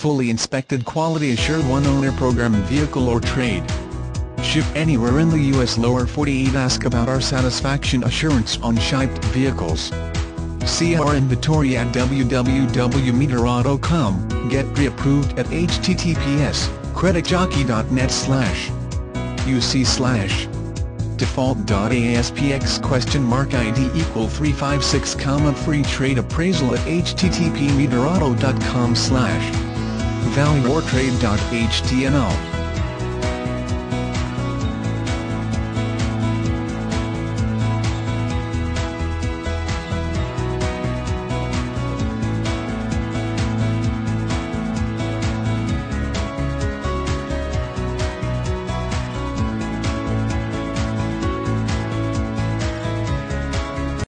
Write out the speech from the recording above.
fully inspected quality assured one-owner program vehicle or trade. Ship anywhere in the U.S. lower 48. Ask about our satisfaction assurance on shipped vehicles. See our inventory at www.meadorauto.com. Get pre-approved at https://creditjockey.net/uc/ default.aspx?ID = 356, free trade appraisal at http://meadorauto.com/valueortrade.html